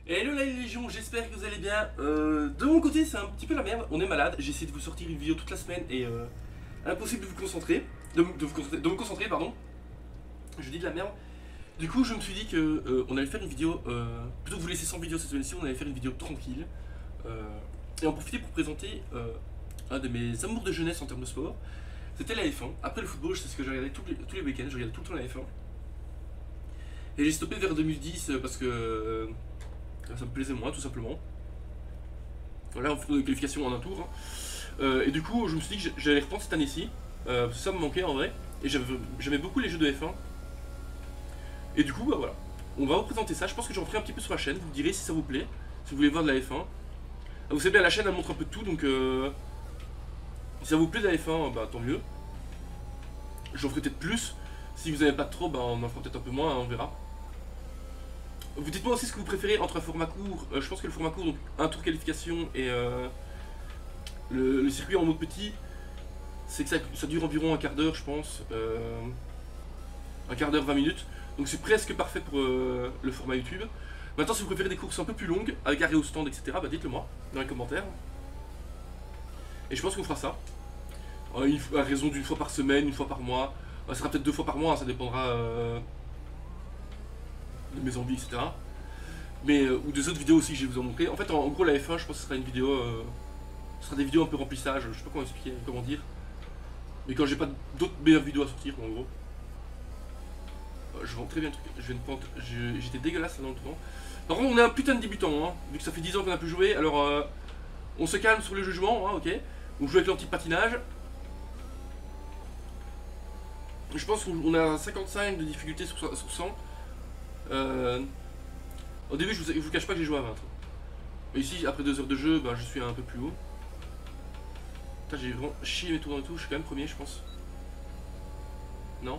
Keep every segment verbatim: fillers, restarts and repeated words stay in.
Hello la Légion, j'espère que vous allez bien. Euh, de mon côté, c'est un petit peu la merde. On est malade. J'ai essayé de vous sortir une vidéo toute la semaine et euh, impossible de vous concentrer. De, m- de vous concentrer, de me concentrer, pardon. Je dis de la merde. Du coup, je me suis dit que euh, on allait faire une vidéo. Euh, plutôt que de vous laisser sans vidéo cette semaine-ci, on allait faire une vidéo tranquille. Euh, et en profiter pour présenter euh, un de mes amours de jeunesse en termes de sport. C'était la F un. Après le football, c'est ce que j'ai regardé tous les, tous les week-ends. Je regardais tout le temps la F un. Et j'ai stoppé vers deux mille dix euh, parce que euh, ça me plaisait moins, tout simplement. Voilà, on fait des qualifications en un tour. Hein. Euh, et du coup, je me suis dit que j'allais reprendre cette année-ci. Euh, parce que ça me manquait en vrai. Et j'aimais beaucoup les jeux de F un. Et du coup, bah voilà. On va vous présenter ça. Je pense que j'en ferai un petit peu sur la chaîne. Vous me direz si ça vous plaît. Si vous voulez voir de la F un. Vous savez bien, la chaîne elle montre un peu de tout. Donc, euh, si ça vous plaît de la F un, bah tant mieux. J'en ferai peut-être plus. Si vous n'avez pas trop, bah on en fera peut-être un peu moins. Hein, on verra. Vous dites-moi aussi ce que vous préférez entre un format court. Euh, je pense que le format court, donc un tour qualification et euh, le, le circuit en mode petit, c'est que ça, ça dure environ un quart d'heure, je pense. Euh, un quart d'heure, vingt minutes. Donc c'est presque parfait pour euh, le format YouTube. Maintenant, si vous préférez des courses un peu plus longues, avec arrêt au stand, et cetera, bah dites-le moi dans les commentaires. Et je pense qu'on fera ça. Euh, une, à raison d'une fois par semaine, une fois par mois. Euh, ça sera peut-être deux fois par mois, hein, ça dépendra euh, de mes envies, et cetera. Mais, euh, ou des autres vidéos aussi que je vais vous en montrer. En fait, en, en gros, la F un, je pense que ce sera une vidéo. Euh, ce sera des vidéos un peu remplissage, je sais pas comment expliquer, comment dire. Mais quand j'ai pas d'autres meilleures vidéos à sortir, en gros. Euh, je vends très bien le truc. Je viens de prendre. J'étais dégueulasse là dans le temps. Par contre, on est un putain de débutant, hein. Vu que ça fait dix ans qu'on a pu jouer, alors euh, on se calme sur le jugement, hein, ok. On joue avec l'anti-patinage. Je pense qu'on a cinquante-cinq de difficulté sur, sur cent. Euh, au début, je vous, je vous cache pas que j'ai joué à vingt. Et ici, après deux heures de jeu, bah, je suis un peu plus haut. Putain, j'ai vraiment chié mes tours dans le tout. Je suis quand même premier, je pense. Non?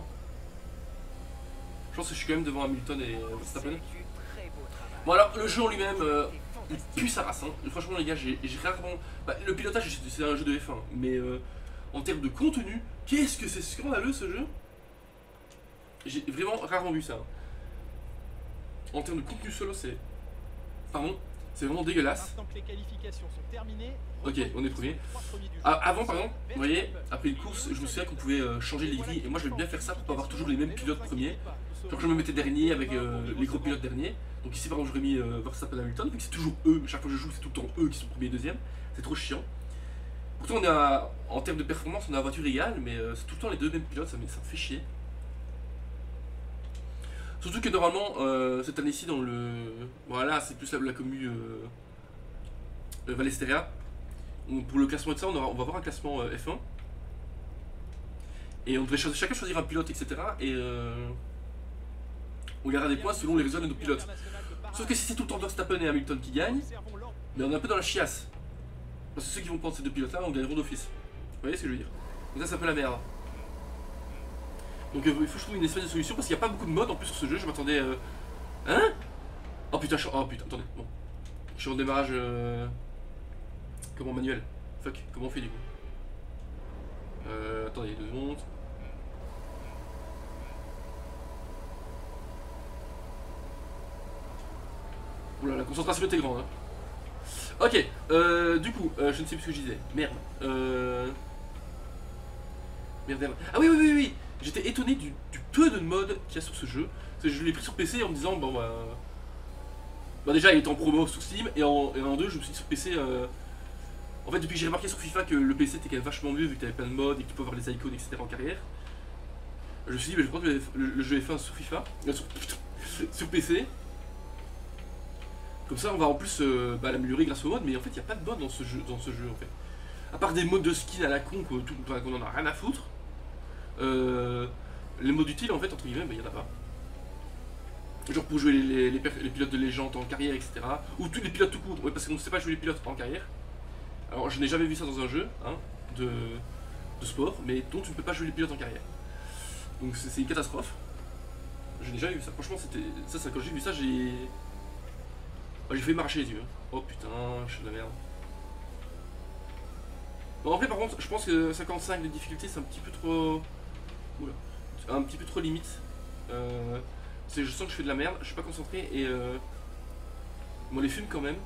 Je pense que je suis quand même devant Hamilton et euh, Verstappen. Bon, alors, le jeu en lui-même, euh, il pue sa race. Hein. Franchement, les gars, j'ai rarement. Bah, le pilotage, c'est un jeu de F un. Mais euh, en termes de contenu, qu'est-ce que c'est scandaleux ce jeu? J'ai vraiment rarement vu ça. Hein. En termes de contenu solo, c'est. Pardon, c'est vraiment dégueulasse. Maintenant que les qualifications sont terminées, ok, on est premier. Ah, avant, par exemple, vous voyez, après une course, je me souviens qu'on pouvait euh, changer les grilles. Et moi, j'aime bien faire ça pour pas avoir toujours les mêmes pilotes premiers. Genre, je me mettais dernier avec euh, les gros pilotes derniers. Donc, ici, par exemple, j'aurais mis euh, Verstappen Hamilton, vu que c'est toujours eux. Chaque fois que je joue, c'est tout le temps eux qui sont premiers et deuxième. C'est trop chiant. Pourtant, on a, en termes de performance, on a la voiture égale, mais euh, c'est tout le temps les deux mêmes pilotes, ça me, ça me fait chier. Surtout que normalement, euh, cette année-ci, dans le. Voilà, c'est plus la, la commu euh, Valesteria. Pour le classement de ça, on, aura, on va avoir un classement euh, F un. Et on devrait cho chacun choisir un pilote, et cetera. Et euh, on gagnera des points selon les résultats de nos pilotes. Sauf que si c'est tout le temps Verstappen et Hamilton qui gagnent, mais on est un peu dans la chiasse. Parce que ceux qui vont prendre ces deux pilotes-là, on gagneront d'office. Vous voyez ce que je veux dire? Donc ça, c'est un peu la merde. Donc euh, il faut que je trouve une espèce de solution parce qu'il n'y a pas beaucoup de modes en plus sur ce jeu. Je m'attendais. Euh... Hein? Oh putain, je... oh putain, attendez. Bon. Je suis en démarrage. Euh... Comment manuel? Fuck, comment on fait du coup? Euh. Attendez, deux secondes. Oula, la concentration était grande. Hein. Ok, euh, du coup, euh, je ne sais plus ce que je disais. Merde. Euh... Merde, merde. Ah oui, oui, oui, oui. J'étais étonné du, du peu de modes qu'il y a sur ce jeu. Parce que je l'ai pris sur P C en me disant, bon bah. Bah déjà, il était en promo sur Steam. Et en, et en deux, je me suis dit sur P C. Euh... En fait, depuis que j'ai remarqué sur FIFA que le P C était quand même vachement mieux vu que t'avais plein de modes et que tu peux avoir les icônes, et cetera en carrière. Je me suis dit, bah, je vais prendre le, le, le jeu F un sur FIFA. Euh, sur, putain, sur P C. Comme ça, on va en plus euh, bah, l'améliorer grâce au mode. Mais en fait, il n'y a pas de mode dans ce jeu, dans ce jeu en fait. À part des modes de skin à la con qu'on en a rien à foutre. Euh, les modes utiles en fait entre guillemets, bah, il n'y en a pas. Genre pour jouer les, les, les, les pilotes de légende en carrière, et cetera. Ou tous les pilotes tout court, ouais, parce qu'on ne sait pas jouer les pilotes en carrière. Alors je n'ai jamais vu ça dans un jeu hein, de, de sport, mais dont tu ne peux pas jouer les pilotes en carrière. Donc c'est une catastrophe. Je n'ai jamais vu ça. Franchement, c'était ça, ça, quand j'ai vu ça, j'ai. Oh, j'ai fait m'arracher les yeux. Oh putain, je suis de la merde. Bon, après, par contre, je pense que cinquante-cinq de difficulté, c'est un petit peu trop. Oula. Un petit peu trop limite. Euh... Je sens que je fais de la merde, je suis pas concentré et. Euh... on les fume quand même.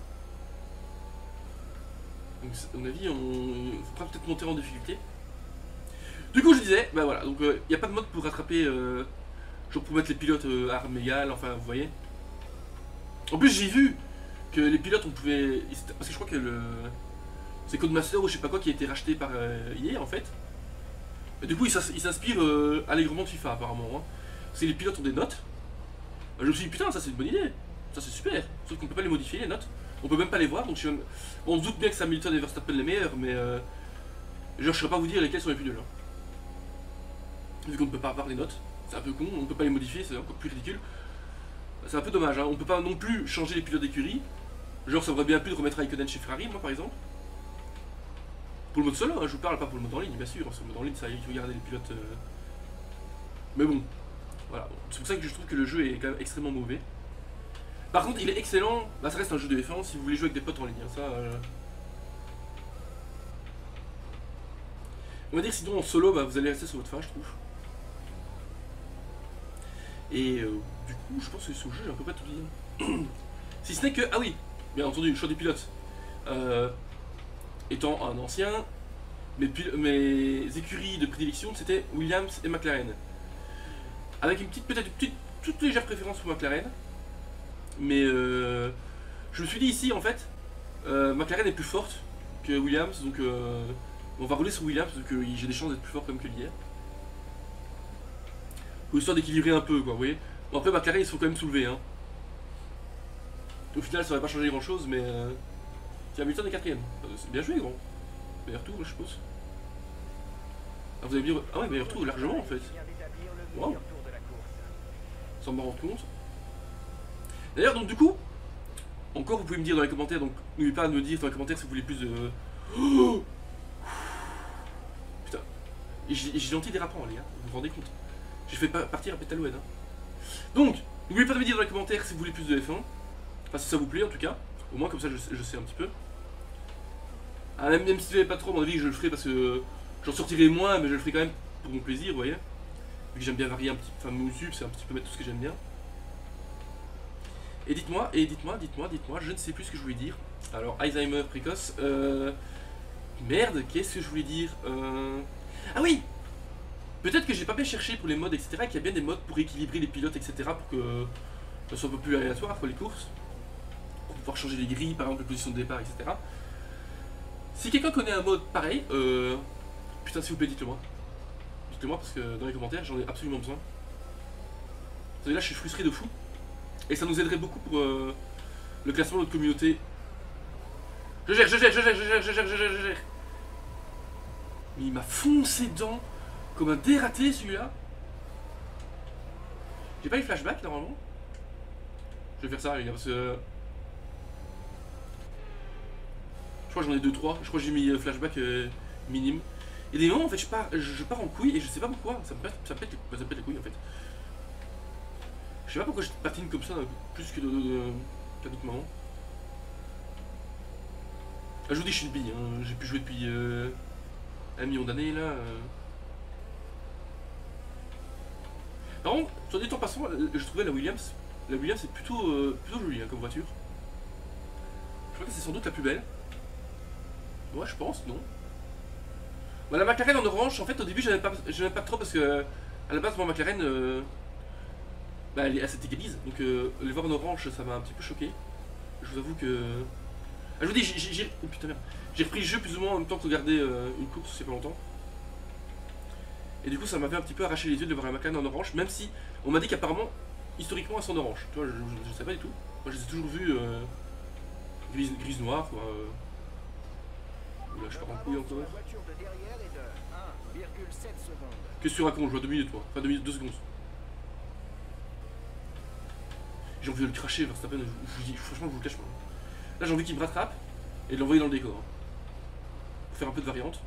Donc à mon avis, on faudra peut-être monter en difficulté. Du coup, je disais, bah voilà, donc il euh, n'y a pas de mode pour rattraper, euh, genre pour mettre les pilotes euh, armes égales, enfin vous voyez. En plus, j'ai vu que les pilotes, on pouvait, parce que je crois que le, c'est Codemaster ou je sais pas quoi qui a été racheté par euh, I A en fait. Et du coup, il s'inspire euh, allègrement de FIFA apparemment. Hein. Parce que les pilotes ont des notes. Je me suis dit putain, ça c'est une bonne idée, ça c'est super. Sauf qu'on peut pas les modifier les notes, on peut même pas les voir. Donc je suis même... bon, on se doute bien que c'est Hamilton et Verstappen les meilleurs, mais euh, genre, je saurais pas vous dire lesquels sont les plus nuls. Hein. Vu qu'on ne peut pas avoir les notes, c'est un peu con, on ne peut pas les modifier, c'est encore plus ridicule. C'est un peu dommage, hein. On peut pas non plus changer les pilotes d'écurie. Genre ça aurait bien pu de remettre Raikkonen chez Ferrari, moi par exemple. Pour le mode solo, hein, je vous parle pas pour le mode en ligne, bien sûr. Sur le mode en ligne, ça il faut garder les pilotes. Euh... Mais bon, voilà. C'est pour ça que je trouve que le jeu est quand même extrêmement mauvais. Par contre, il est excellent. Bah, ça reste un jeu de F un si vous voulez jouer avec des potes en ligne. Hein, ça. Euh... On va dire sinon en solo, bah, vous allez rester sur votre fin, je trouve. Et euh, du coup, je pense que sur le jeu, j'ai un peu pas tout dit. Si ce n'est que, ah oui, bien entendu, le choix des pilotes. Euh, étant un ancien, mes, mes écuries de prédilection, c'était Williams et McLaren. Avec une petite, peut-être une petite, toute légère préférence pour McLaren. Mais euh, je me suis dit ici, en fait, euh, McLaren est plus forte que Williams, donc euh, on va rouler sur Williams, parce que j'ai des chances d'être plus fort comme que l'hier. Pour histoire d'équilibrer un peu, quoi, vous voyez. Bon, après, McLaren, ils se sont quand même soulevés, hein. Au final, ça va pas changer grand chose, mais. Euh... Tiens, Hamilton est quatrième. C'est bien joué, grand. Meilleur tour, je suppose. Ah, vous avez bien. Ah, ouais, meilleur tour, largement, en fait. Waouh. Sans me rendre compte. D'ailleurs, donc, du coup, encore, vous pouvez me dire dans les commentaires, donc, n'oubliez pas de me dire dans les commentaires si vous voulez plus de. Oh putain. J'ai l'anti-dérapant, les gars, vous vous rendez compte? J'ai fait partir à Pétaloued. Hein. Donc, n'oubliez pas de me dire dans les commentaires si vous voulez plus de F un. Enfin, si ça vous plaît en tout cas. Au moins, comme ça, je, je sais un petit peu. Ah, même, même si vous n'avez pas trop, à mon avis, je le ferai parce que j'en sortirai moins, mais je le ferai quand même pour mon plaisir, vous voyez. Vu que j'aime bien varier un petit peu. Enfin, mon YouTube, c'est un petit peu mettre tout ce que j'aime bien. Et dites-moi, et dites-moi, dites-moi, dites-moi, je ne sais plus ce que je voulais dire. Alors, Alzheimer précoce. Euh... Merde, qu'est-ce que je voulais dire euh... Ah oui! Peut-être que j'ai pas bien cherché pour les modes, et cetera, qu'il y a bien des modes pour équilibrer les pilotes, et cetera, pour que ça soit un peu plus aléatoire pour les courses. Pour pouvoir changer les grilles, par exemple, les positions de départ, et cetera. Si quelqu'un connaît un mode pareil, euh... putain, s'il vous plaît, dites-le moi. Dites-le moi, parce que dans les commentaires, j'en ai absolument besoin. Vous savez, là, je suis frustré de fou. Et ça nous aiderait beaucoup pour euh, le classement de notre communauté. Je gère, je gère, je gère, je gère, je gère, je gère, je gère. Mais il m'a foncé dedans. Comme un dératé celui-là. J'ai pas eu flashback normalement. Je vais faire ça les gars parce que. Je crois que j'en ai deux trois. Je crois que j'ai mis flashback euh, minime. Il y a des moments en fait je pars, je, je pars en couille et je sais pas pourquoi. Ça me pète, ça me pète, ça me pète les couilles en fait. Je sais pas pourquoi je patine comme ça plus que qu'à d'autres moments. Ah, je vous dis je suis une bille, hein. J'ai pu jouer depuis euh, un million d'années là. Euh. Par contre, soit dit en passant, je trouvais la Williams, la Williams est plutôt, euh, plutôt jolie hein, comme voiture. Je crois que c'est sans doute la plus belle. Ouais, je pense, non. Bah, la McLaren en orange, en fait, au début, j'aimais pas, pas trop parce que, à la base, mon McLaren, euh, bah, elle, elle s'égalise. Donc, euh, les voir en orange, ça m'a un petit peu choqué. Je vous avoue que. Ah, je vous dis, j'ai oh, putain, merde. J'ai repris le jeu plus ou moins en même temps que regarder euh, une course, c'est pas longtemps. Et du coup, ça m'avait un petit peu arraché les yeux de voir un McLaren en orange, même si on m'a dit qu'apparemment, historiquement, elles sont en orange. Tu vois, je, je, je sais pas du tout. Moi, je les ai toujours vues euh, grise, grise noire, quoi. Là, je pars en couille encore. Qu'est-ce que tu racontes? Je vois deux minutes, moi. Enfin, deux minutes, deux secondes. J'ai envie de le cracher, Verstappen. Je vous dis, franchement, je vous le cache pas. Là, j'ai envie qu'il me rattrape et de l'envoyer dans le décor. Pour faire un peu de variante.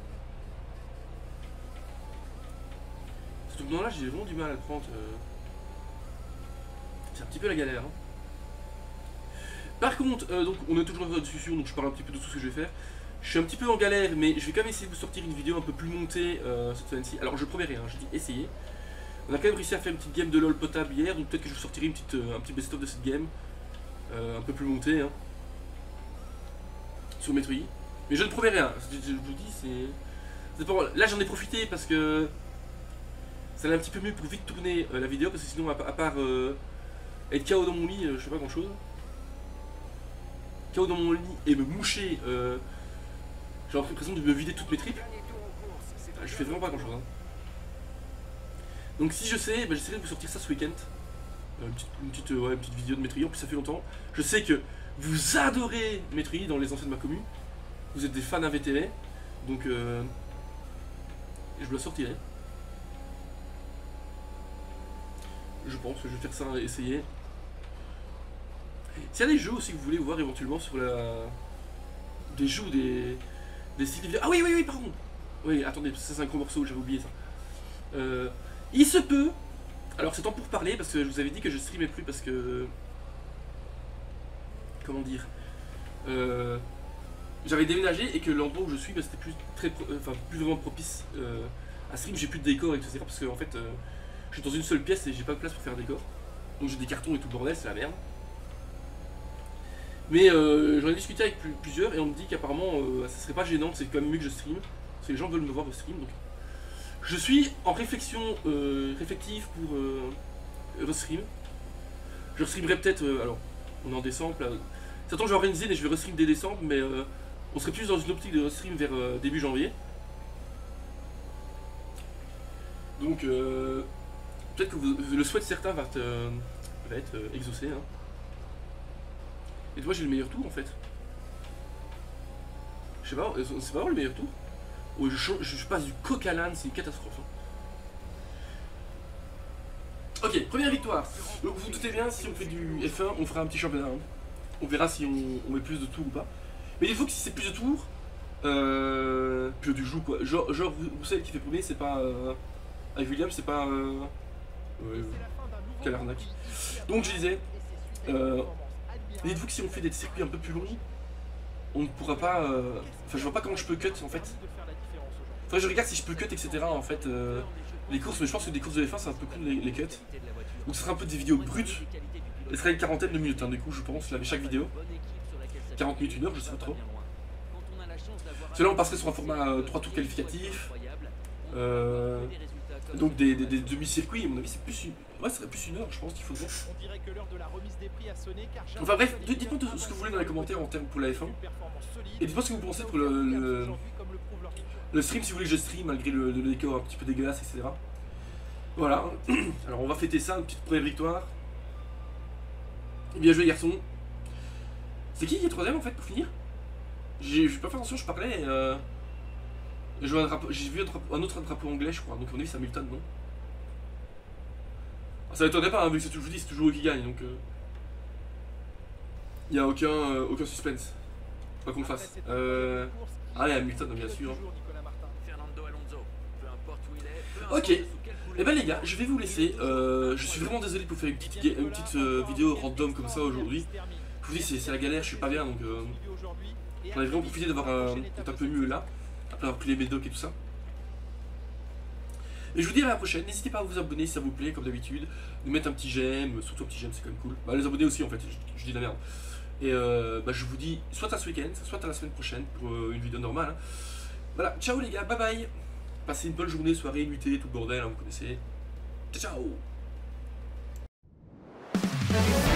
Ce tournant là, j'ai vraiment du mal à le prendre. Euh... C'est un petit peu la galère. Hein. Par contre, euh, donc, on est toujours dans la discussion, donc je parle un petit peu de tout ce que je vais faire. Je suis un petit peu en galère, mais je vais quand même essayer de vous sortir une vidéo un peu plus montée euh, cette semaine-ci. Alors, je promets rien, je dis essayer. On a quand même réussi à faire une petite game de LOL potable hier, donc peut-être que je vous sortirai une petite, euh, un petit best-of de cette game. euh, un peu plus monté hein, sur Metroid. Mais je ne promets rien, je, je vous dis, c'est... Là j'en ai profité parce que ça allait un petit peu mieux pour vite tourner euh, la vidéo, parce que sinon à, à part euh, être K O dans mon lit, euh, je fais pas grand chose. K O dans mon lit et me moucher, euh, j'ai l'impression de me vider toutes mes tripes. Je fais vraiment pas grand chose. Hein. Donc si je sais, bah, j'essaierai de vous sortir ça ce week-end. Euh, une, petite, une, petite, euh, ouais, une petite vidéo de Metroid, en plus ça fait longtemps. Je sais que vous adorez Metroid dans les anciennes de ma commune. Vous êtes des fans invétérés. Donc euh, je le sortirai. Je pense que je vais faire ça, essayer. S'il y a des jeux aussi que vous voulez voir éventuellement sur la... Des jeux ou des... Des styles de vidéo... Ah oui, oui, oui, pardon. Oui, attendez, ça c'est un gros morceau, j'avais oublié ça. Euh, il se peut... Alors c'est temps pour parler, parce que je vous avais dit que je streamais plus parce que... Comment dire euh, J'avais déménagé et que l'endroit où je suis, bah, c'était plus très... Enfin, plus vraiment propice euh, à stream, j'ai plus de décor, et cetera. Parce que en fait... Euh, je suis dans une seule pièce et j'ai pas de place pour faire un décor. Donc j'ai des cartons et tout le bordel, c'est la merde. Mais euh, j'en ai discuté avec plus, plusieurs et on me dit qu'apparemment euh, ça serait pas gênant, c'est quand même mieux que je stream. Parce que les gens veulent me voir au stream. Donc je suis en réflexion euh, réflective pour euh, restream. Je restreamerai peut-être, euh, alors on est en décembre là. Certains je vais organiser et je vais restream dès décembre, mais euh, on serait plus dans une optique de restream vers euh, début janvier. Donc euh, peut-être que vous, le souhait de certains va, te, va être euh, exaucé. Hein. Et toi, j'ai le meilleur tour en fait. Je sais pas, c'est pas vraiment le meilleur tour. Oh, je, je, je passe du coq à l'âne, c'est une catastrophe. Hein. Ok, première victoire. Donc vous vous doutez bien, si on fait du F un, on fera un petit championnat. Hein. On verra si on, on met plus de tours ou pas. Mais il faut que si c'est plus de tours, euh, que du joue quoi. Genre, genre Roussel qui fait premier, c'est pas. Euh, avec William, c'est pas. Euh, ouais, quelle arnaque. Donc je disais. Euh, Dites-vous que si on fait des circuits un peu plus longs, on ne pourra pas. Euh... Enfin, je vois pas comment je peux cut en fait. Enfin, je regarde si je peux cut, et cetera. En fait, euh... les courses, mais je pense que des courses de F un, c'est un peu cool les, les cuts. Donc, ce sera un peu des vidéos brutes. Ce sera une quarantaine de minutes, hein, du coup, je pense, là, avec chaque vidéo. quarante minutes, une heure, je sais pas trop. Parce que là, on passerait sur un format euh, trois tours qualificatifs. Euh... Donc, des, des, des demi-circuits, à mon avis, c'est plus une. Ouais, ce serait plus une heure, je pense qu'il faudrait. Enfin bref, dites-moi tout ce que vous voulez dans les commentaires en termes pour la F un. Et dites-moi ce que vous pensez pour le, le, le stream, si vous voulez que je stream malgré le, le décor un petit peu dégueulasse, et cetera. Voilà. Alors on va fêter ça, une petite première victoire. Bien joué garçon. C'est qui qui est troisième en fait pour finir? J'ai pas fait attention, je parlais et euh, j'ai vu un, un, un autre drapeau anglais je crois, donc on a vu c'est Hamilton, non? Ça m'étonnerait pas, hein, vu que je vous dis, c'est toujours eux qui gagnent, donc il euh, n'y a aucun, euh, aucun suspense. Pas qu'on le fasse. Euh... Ah, il y a Hamilton, bien sûr. Ok. Et eh ben les gars, je vais vous laisser. Euh, je suis vraiment désolé pour faire une petite, une petite euh, vidéo random comme ça aujourd'hui. Je vous dis, c'est la galère, je suis pas bien, donc euh, j'en ai vraiment profité d'avoir un, un peu mieux là, après avoir pris les médocs et tout ça. Et je vous dis à la prochaine, n'hésitez pas à vous abonner si ça vous plaît, comme d'habitude, de mettre un petit j'aime, surtout un petit j'aime, c'est quand même cool. Bah les abonnés aussi en fait, je, je dis de la merde. Et euh, bah, je vous dis soit à ce week-end, soit à la semaine prochaine pour euh, une vidéo normale. Hein. Voilà, ciao les gars, bye bye. Passez une bonne journée, soirée, nuitée, tout le bordel, hein, vous connaissez. Ciao ciao.